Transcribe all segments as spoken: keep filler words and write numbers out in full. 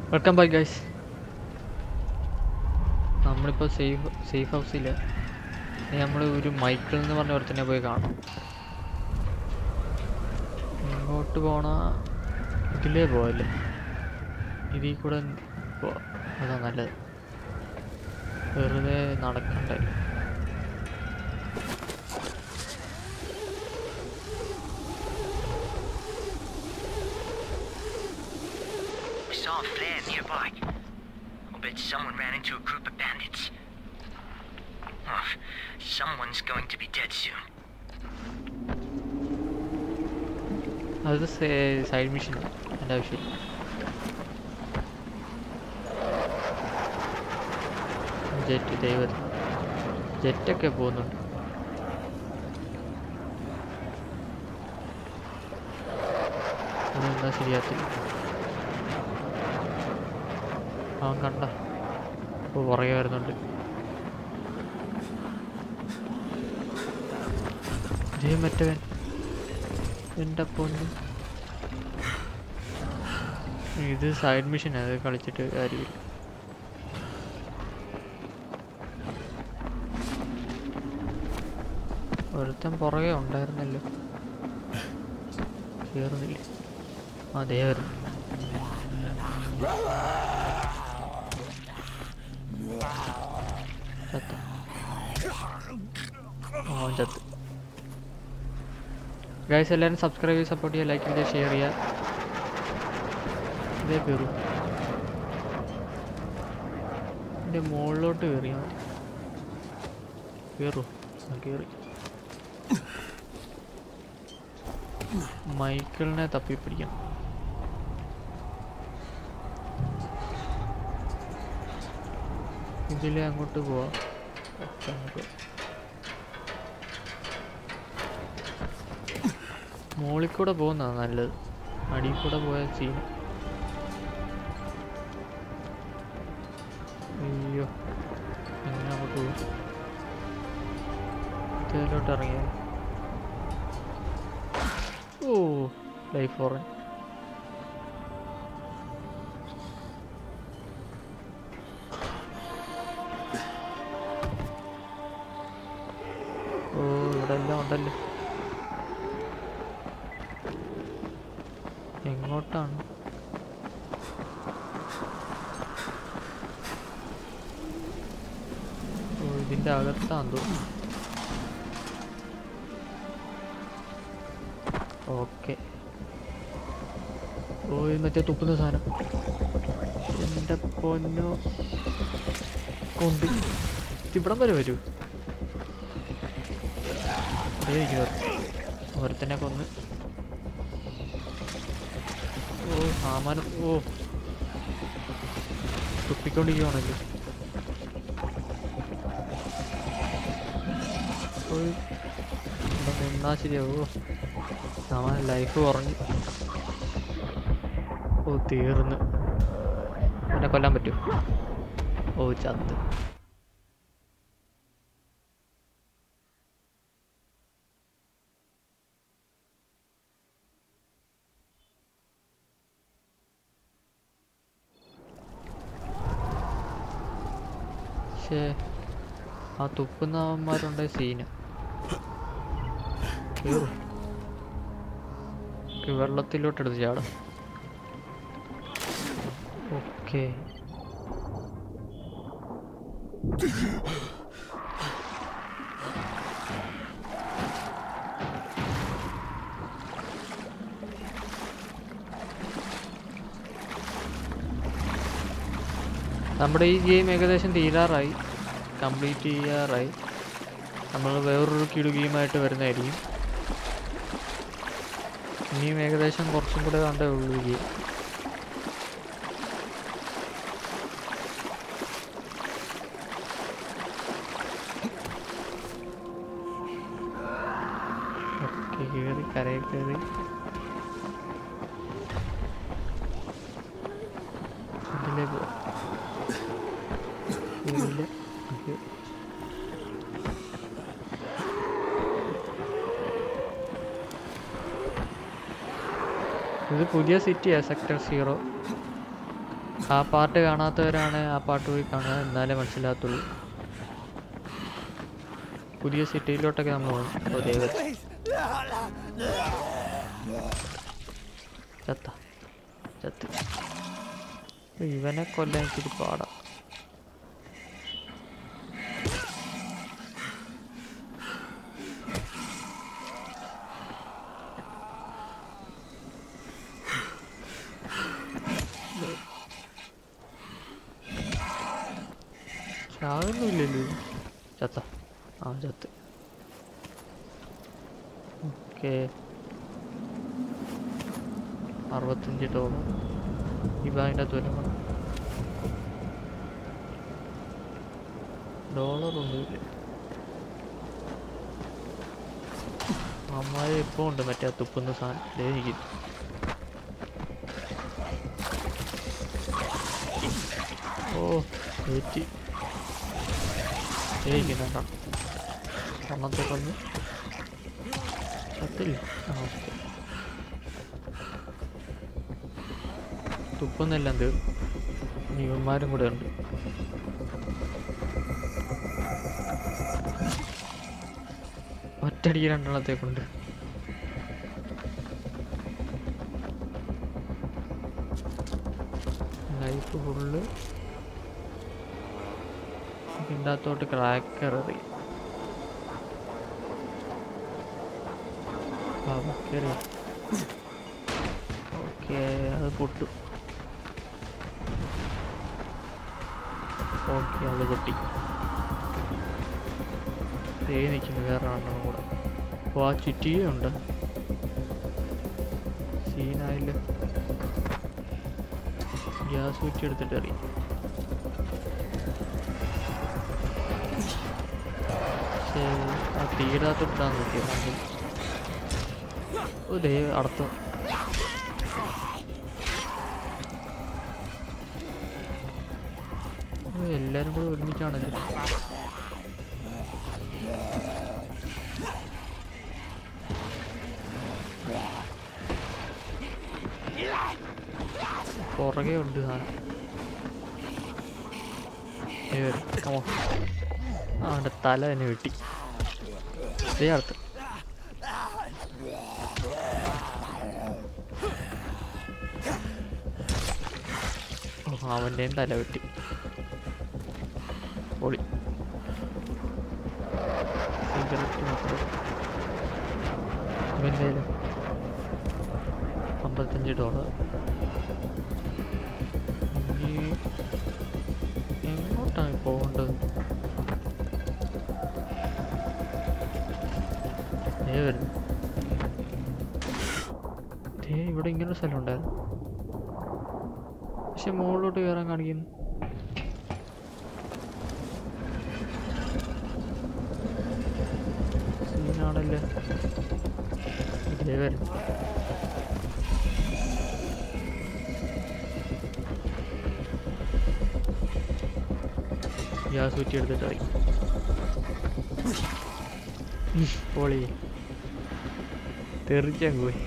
Welcome back guys. നമ്മളിപ്പോൾ safe safe ഹൗസില്ല. നമ്മൾ ഒരു മൈക്കിൾ എന്ന് പറഞ്ഞ ഒരുത്തനെ പോയി കാണാം. ഇങ്ങോട്ട് പോണ ഇതിലേ പോവല്ലേ? ഇതിൽ കൂടെ പോവാം, അതാ നല്ലത്. വെറുതെ നടക്കണ്ടല്ലോ. Saw a flare nearby. I'll bet someone ran into a group of bandits. Oh, someone's going to be dead soon. അത് സൈഡ് മിഷൻ എൻ്റെ ആവശ്യം. ജെറ്റ് ദൈവം ജെറ്റൊക്കെ പോകുന്നുണ്ട്. അതെന്താ ശരിയാത്തില്ല. അവൻ കണ്ട ഇപ്പോൾ പുറകെ വരുന്നുണ്ട്. ജയ മറ്റവൻ എൻ്റെ പൊന്ന്. ഇത് സൈഡ് മിഷൻ, അത് കളിച്ചിട്ട് കാര്യമില്ല. ഒരുത്തൻ പുറകെ ഉണ്ടായിരുന്നല്ലോ, കയറുന്നില്ല. അതേ വരുന്നു. ചത്ത ഓ ചത്ത്. ഗൈസ് എല്ലാവരും സബ്സ്ക്രൈബ് ചെയ്ത് സപ്പോർട്ട് ചെയ്യുക, ലൈക്ക് ചെയ്യുക, ഷെയർ ചെയ്യുക. ഇതേ കയറും, എൻ്റെ മുകളിലോട്ട് കയറിയാൽ മതി. കയറൂ, കയറി. മൈക്കിളിനെ തപ്പി പിടിക്കണം. ഇതിലെ അങ്ങോട്ട് പോവാം. മുകളിൽ കൂടെ പോകുന്നതാണ് നല്ലത്, അടിയിൽ കൂടെ പോയ സീൻ. അയ്യോ, എങ്ങനെ അങ്ങോട്ട് പോകും? ഇതിലോട്ട് ഇറങ്ങിയ ഓ ലൈഫ് ഫോറൻ. ഓ ഇവിടെ എല്ലാം ഉണ്ടല്ലോ. എങ്ങോട്ടാണ്? ഓ ഇതിൻ്റെ അകത്താന്ന് തോന്നുന്നു. ഓക്കെ. ഓ ഇത് മറ്റേ തുപ്പുന്ന സാധനം. എൻ്റെ പൊന്നോ, കൊണ്ട് ഇവിടം വരെ വരൂ. ഒരുത്തനെ കൊന്ന്. ഓ സാമാനം. ഓ തുപ്പിക്കൊണ്ടിരിക്കുകയാണല്ലോ. ഓ ഇവിടെ നിന്നാ ശരിയാവോ? സാമാനം ലൈഫ് കുറഞ്ഞു. ഓ തീർന്ന്. എന്നെ കൊല്ലാൻ പറ്റുമോ? ഓ ചത്ത്. പക്ഷേ ആ തുപ്പുന്നവന്മാരുണ്ട് സീന്. വെള്ളത്തിലോട്ടെടുത്ത് ചാടും. ഓക്കെ. നമ്മുടെ ഈ ഗെയിം ഏകദേശം തീരാറായി, കംപ്ലീറ്റ് ചെയ്യാറായി. നമ്മൾ വേറൊരു കിടു ഗെയിമായിട്ട് വരുന്നതായിരിക്കും. ഇനിയും ഏകദേശം കുറച്ചും കൂടെ കണ്ടേ ഉള്ളൂ ഗെയിം. ഓക്കെ, കയറി കരയിൽ കയറി. ഇതിലേ പോവാം. ഇത് പുതിയ സിറ്റിയാ, സെക്ടർ സീറോ. ആ പാട്ട് കാണാത്തവരാണ് ആ പാട്ട് പോയി കാണുക, എന്നാലേ മനസ്സിലാകത്തുള്ളൂ. പുതിയ സിറ്റിയിലോട്ടൊക്കെ നമ്മൾ പോകും. ഓ ദൈവം, ചത്ത ചത്ത്. ഇവനെ കൊല്ലാൻ ഇച്ചിരി പാടാ. ചാകുന്നില്ലല്ലോ. ചത്ത. ആ ചത്ത്. ഓക്കെ, അറുപത്തഞ്ച് ഡോളർ. ഈ ബാഗിൻ്റെ അകത്ത് വല്ലതും വേണം. ഡോളറൊന്നുമില്ല. അമ്മായി ഇപ്പോൾ ഉണ്ട് മറ്റേ തുപ്പുന്ന സാധനം. എനിക്ക് ഓ ഏറ്റി ഏക്കുന്നുണ്ടോ? കണ്ണത്തെ കൊന്ന് ചത്തില്ല. ആ ഓക്കെ, തുപ്പുന്നെല്ലാം തീർന്നു. ഇവന്മാരും കൂടെ ഉണ്ട്. ഒറ്റടിക്ക് രണ്ടെണ്ണത്തെ കൊണ്ട്. Life full. ഇതിൻ്റെ അകത്തോട്ട് ക്രാക്കർ എറി. ഓക്കെ, അത് പൊട്ടു. ഓക്കെ, അത് പൊട്ടി. തേ നിൽക്കുന്നു വേറെ രണ്ടെണ്ണം കൂടെ. അപ്പോൾ ആ ചുറ്റിയുണ്ട്. സീനായില്ല. ഗ്യാസ് കുറ്റി എടുത്തിട്ട് എറിയും. പക്ഷേ ആ തീരാത്തോട്ടിടാൻ നോക്കിയത്. ഓ ദൈവം, അർത്ഥം. എല്ലാരും കൂടെ ഒരുമിച്ചാണല്ലോ. പുറകെ ഉണ്ട് സാധനം. ആ അവൻ്റെ തല തന്നെ വെട്ടി. ഇതേ അടുത്ത്. അവൻ്റെയും തല വെട്ടി. പൊളി. സിഗരറ്റ് മാത്രം. ഇവൻ്റെയിലും അമ്പത്തഞ്ച് ഡോളർ. എങ്ങോട്ടാണ് പോകേണ്ടത്? ഏ വരുന്നു. ഏ ഇവിടെ ഇങ്ങനൊരു സ്ഥലം ഉണ്ടായിരുന്നു. പക്ഷെ മുകളിലോട്ട് കയറാൻ കാണിക്കുന്നു. സീനാണല്ലേ. ഇതേ വരും. ഗ്യാസ് കുറ്റി എടുത്തിട്ടായി. പൊളി. തെറിച്ചാൻ പോയി.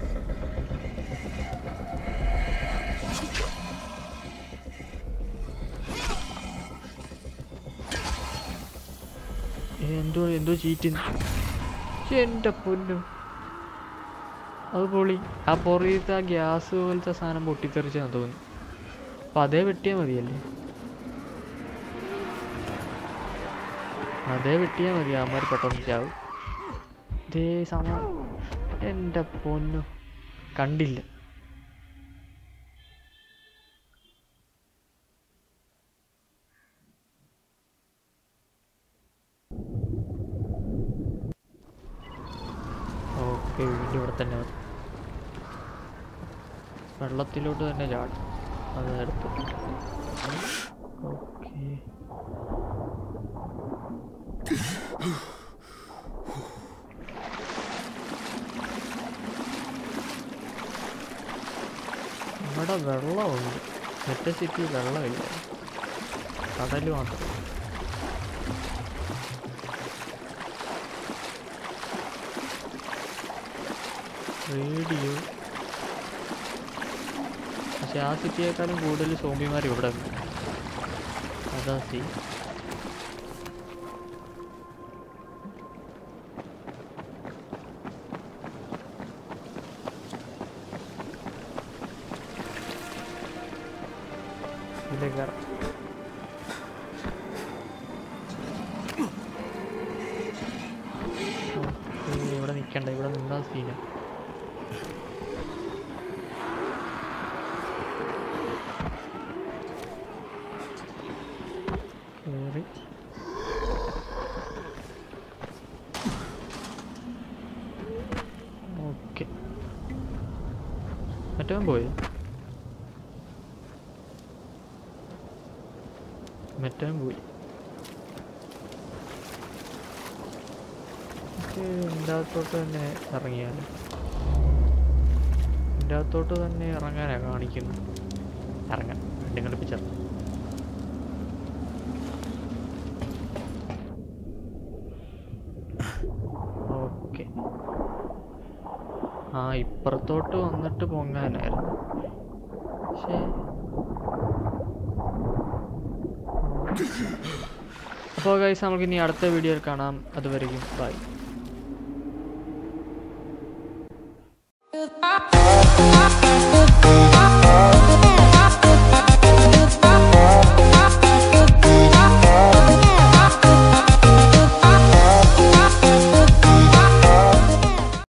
എന്തോ എന്തോ ചീറ്റുന്നു. എൻ്റെ പൊന്നു, അത് പൊളി. ആ പൊറിയത്തെ ആ ഗ്യാസ് പോലത്തെ സാധനം പൊട്ടിത്തെറിച്ചാന്ന് തോന്നുന്നു. അപ്പം അതേ വെട്ടിയാൽ മതിയല്ലേ? അതേ വെട്ടിയാൽ മതി. അമ്മമാർ പെട്ടെന്ന് ചാവും. ഇതേ സമ. എൻ്റെ പൊന്നു, കണ്ടില്ല. ഓക്കെ, വീണ്ടും ഇവിടെ തന്നെ മതി. വെള്ളത്തിലോട്ട് തന്നെ ചാടും. അത് എടുത്തു. ഓക്കെ, ഇവിടെ വെള്ളമുണ്ട്. മറ്റേ സിറ്റി വെള്ളമില്ല, കടൽ മാത്രം. റേഡിയോ പക്ഷെ ആ സിറ്റിയേക്കാളും കൂടുതൽ സോംബിമാർ ഇവിടെ ഉണ്ട്. അതാ സീ. ഇതിലേക്കാറ് ഇവിടെ നിൽക്കണ്ട, ഇവിടെ നിന്നാ സീന. കേറി ഓക്കെ. മറ്റവൻ പോയി, മറ്റവൻ പോയി. ഇതിൻ്റെ അകത്തോട്ട് തന്നെ ഇറങ്ങിയാലും ഇതിൻ്റെ അകത്തോട്ട് തന്നെ ഇറങ്ങാനാണ് കാണിക്കുന്നു. ഇറങ്ങാൻ രണ്ടും കളിപ്പിച്ചത്. ഓക്കെ. ആ ഇപ്പുറത്തോട്ട് വന്നിട്ട് പൊങ്ങാനായിരുന്നു. പക്ഷേ അപ്പോൾ ഗൈസ് നമുക്ക് ഇനി അടുത്ത വീഡിയോയിൽ കാണാം. അതുവരെയും ബൈ.